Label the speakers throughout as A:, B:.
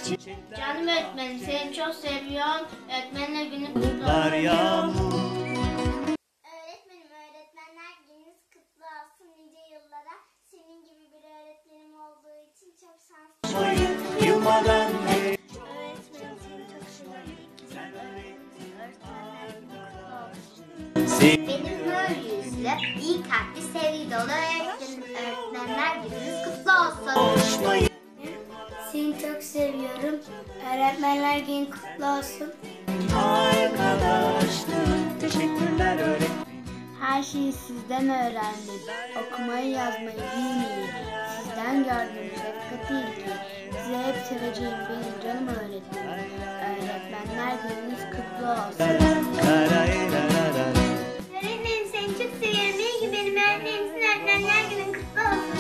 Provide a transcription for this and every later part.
A: Canım öğretmenim, seni çok seviyorum. Öğretmenler günü kutlu olsun.
B: Öğretmenim, öğretmenler gününüz kutlu olsun nice yıllara. Senin gibi bir öğretmenim olduğu için çok şanslıyım.
A: Öğretmenim, seni çok seviyorum.
B: Benim böyle yüzlü, iyi kalpli, sevgi dolu öğretmenler gününüz kutlu olsun.
A: Seni çok seviyorum. Öğretmenler günü kutlu olsun.
C: Teşekkürler öğretmenim.
A: Her şeyi sizden öğrendim. Okumayı yazmayı bilmeyi. Sizden gördüğüm şefkat ilgi. Size hep seveceğim benim canım öğretmenim. Öğretmenler gününüz kutlu olsun.
B: Öğretmenim, seni çok seviyorum. İyi ki benim öğretmenimsin. Öğretmenler günün kutlu olsun.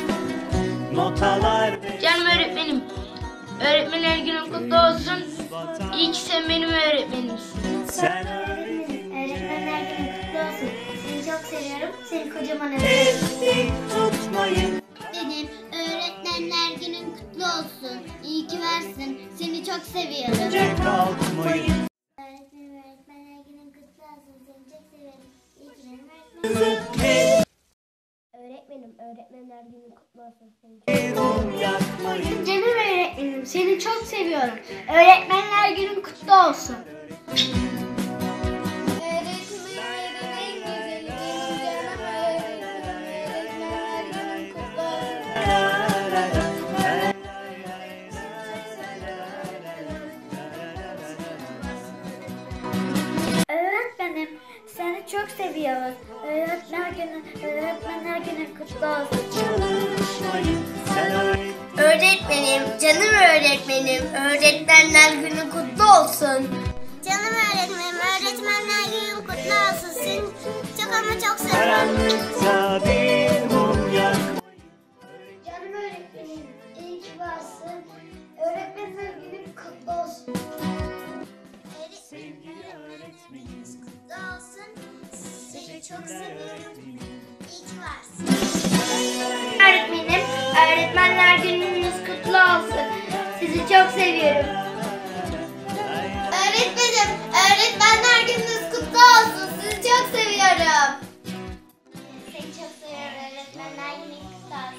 A: Canım öğretmenim. Öğretmenler günün kutlu olsun. İyi ki sen benim öğretmenimsin.
B: Öğretmenler günün kutlu olsun. Seni çok seviyorum. Seni kocaman öpüyorum. Benim öğretmenler günün kutlu olsun. İyi ki varsın. Seni çok seviyorum. Öğretmenim, öğretmenler günün kutlu olsun. Seni çok seviyorum. İyi ki benim öğretmenim. Öğretmenim, öğretmenler günün kutlu olsun.
A: Canım öğretmenim, seni çok seviyorum. Öğretmenler günün kutlu olsun.
B: Öğretmenim, seni çok seviyoruz. Öğretmenler günü kutlu olsun.
A: Öğretmenim, canım öğretmenim. Öğretmenler günü kutlu olsun.
B: Canım öğretmenim, öğretmenler günü kutlu olsun. Seni çok ama çok seviyorum. Canım öğretmenim, iyi ki varsın. Öğretmenler günü kutlu olsun. Öğretmeniniz kutlu olsun. Seni çok seviyorum. İyi ki varsın.
A: Öğretmenim, öğretmenler gününüz kutlu olsun. Sizi çok seviyorum.
B: Öğretmenim, öğretmenler gününüz kutlu olsun. Sizi çok seviyorum. Seni çok seviyorum. Öğretmenler gününüz kutlu olsun.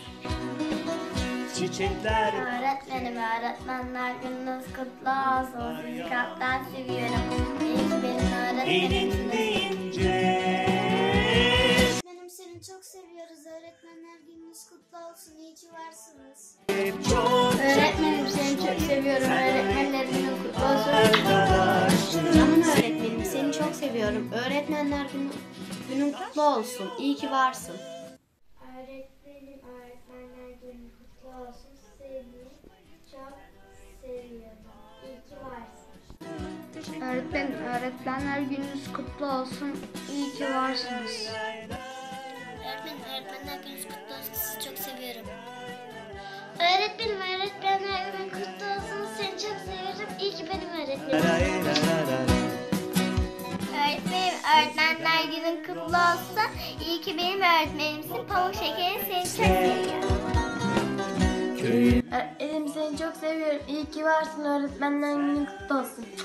A: Öğretmenim, öğretmenler gününüz kutlu olsun. Sizi kalpten seviyorum. İyi ki benim öğretmenimsiniz.
B: Öğretmenim, seni çok seviyoruz. Öğretmenler gününüz kutlu olsun. İyi ki varsınız.
A: Öğretmenim, seni çok seviyorum. Öğretmenler günü kutlu olsun. Canım öğretmenim, seni çok seviyorum. Öğretmenler günün kutlu olsun. İyi ki varsın.
B: Öğretmenim, öğretmenler günü kutlu olsun. Seni çok seviyorum. İyi ki varsın.
A: Öğretmenim, öğretmenler gününüz kutlu olsun. İyi ki varsınız.
B: Öğretmenim, öğretmenler gününüz kutlu olsun. Sizi çok seviyorum. Öğretmenim, öğretmenler günü kutlu olsun. Seni çok seviyorum. İyi ki benim öğretmenim. Öğretmenim, öğretmenler günün kutlu olsun. İyi ki benim öğretmenimsin. Pamuk şekerim, seni çok seviyorum.
A: Öğretmenim, seni çok seviyorum. İyi ki varsın. Öğretmenler günün kutlu olsun.